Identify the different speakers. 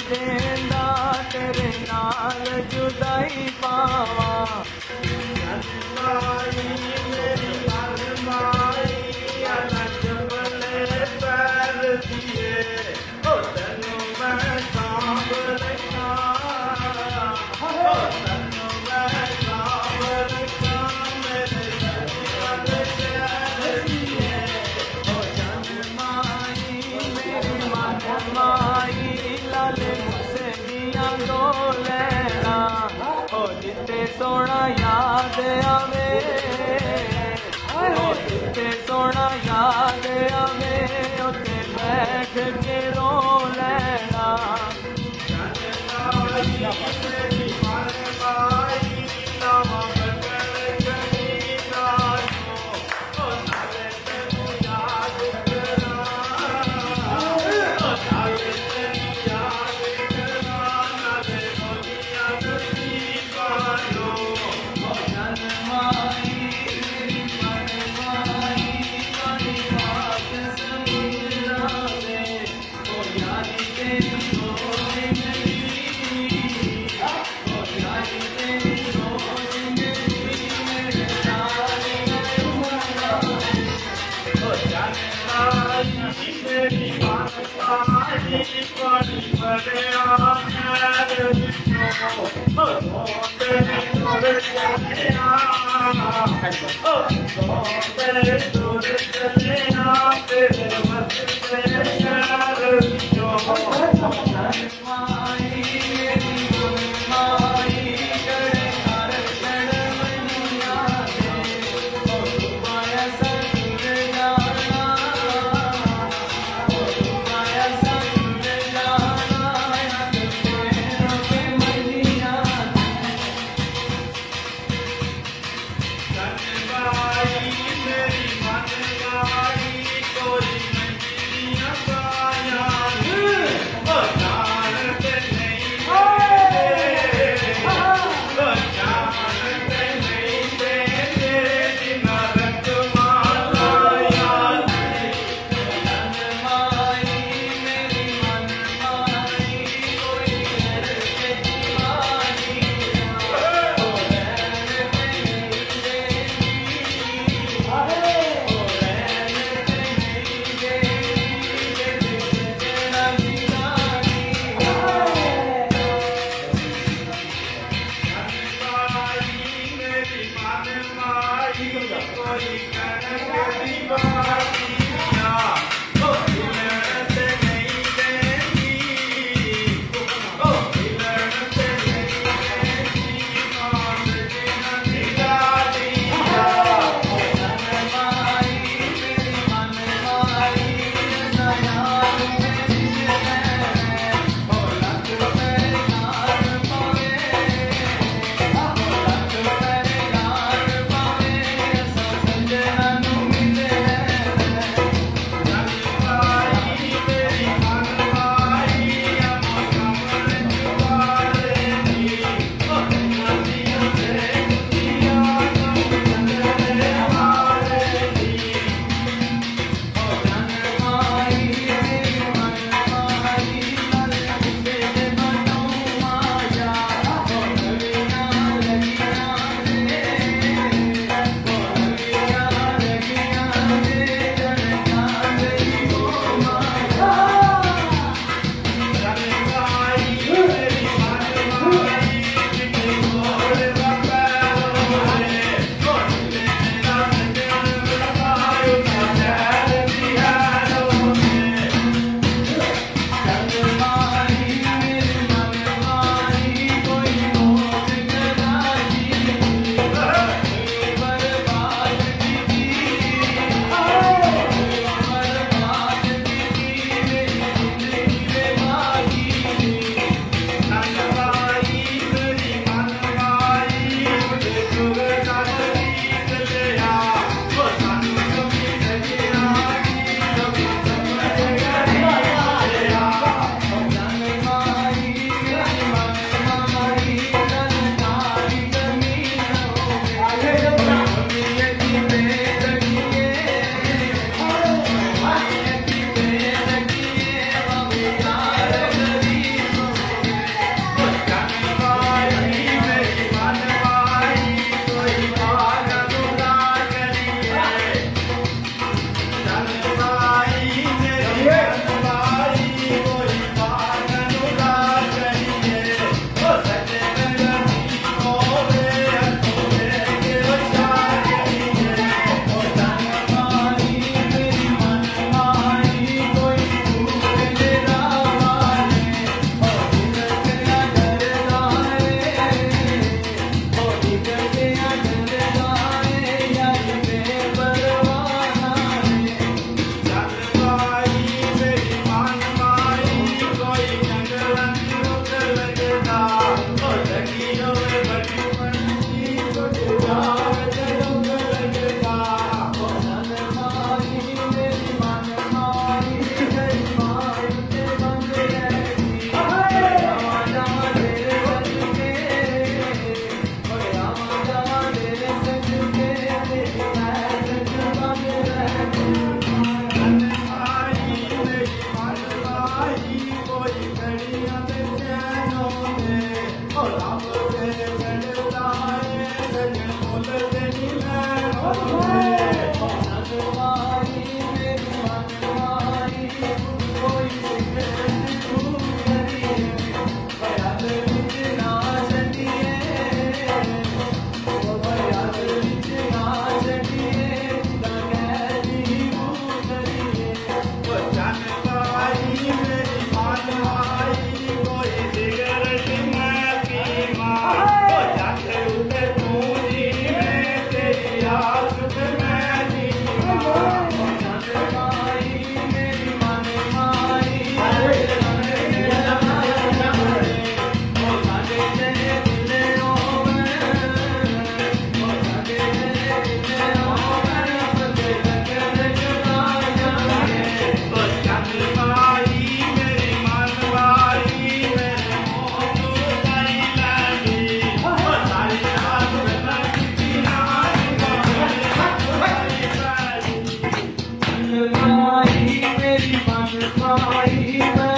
Speaker 1: देंदा तेरे नाल जुदाई पावा
Speaker 2: जनमाई मेरी मनमाई अलग बले पैर दिए ओ तेनू मैं सांभ रखा ओ तेनू मैं सांभ रखा मेरे जन्म शहर दिए
Speaker 1: ओ जनमाई मेरी मनमाई लाले मुझसे दियां दो लैना ओ जिते सोना याद आवे ओ जिते सोना याद आवे उते बैठ के रो लेना
Speaker 2: जनमाई मेरी मनमाई लावा बगल गली नालो ओ नाले तेनू याद करा ओ नाले तेनू याद करा नाले रोलियां नसीबानो
Speaker 1: ओ जनमाई मेरी मनमाई बड़ी बात समझना दे ओ यारी तेरी सोच मेरी ओ यारी तेरी सोच मेरी मेरे सारे उमरा
Speaker 2: ओ जनमाई मेरी मनमाई बड़ी बड़िया खैर दियो ओ तेरी दूर चलिया ओ तेरे दूर चलिया तेरे वस्ते शहर दियो
Speaker 1: जनमाई मेरी मनमाई करे कर चढ़वनिया दे ओ तुम्हारा संग जाना ओ तुम्हारा संग जाना याद तेरों के मनिया
Speaker 2: जनमाई मेरी मनमाई कोई नहीं कोई घड़ियां में चैनों दे और आप के चढ़ता है सजन बोलते नहीं नैनों दे
Speaker 1: मनमाई मेरी मनमाई कोई सिकरत तू करिए बयाद विच ना छड़िए ओ बयाद विच ना छड़िए दा कहदी तू करिए
Speaker 2: वो जानवाई मेरी मनमाई कोई सिगरेट में पी मार वो जाते उठे तू जी में तेरी याद में मैं जी मार
Speaker 1: मनमाई मेरी मनमाई ओ साडे तेरे दिले होवे ओ साडे तेरे दिले होवे फते लगन जुदा जाए
Speaker 2: वो जानवाई मेरी मनमाई मेरे मोनू लाई लागी वो सारी रात में लगती नानी
Speaker 1: मनमाई मेरी मनमाई